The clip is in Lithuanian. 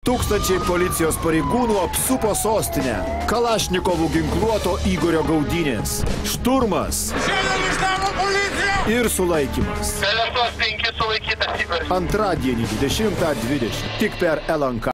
Tūkstančiai policijos pareigūnų apsupo sostinę. Kalašnikovų ginkluoto Igorio gaudynės. Šturmas. Šiandien iš namo policija! Ir sulaikymas. Pelentos 5 sulaikytas Igoris. Antradienį 20:20. Tik per LNK.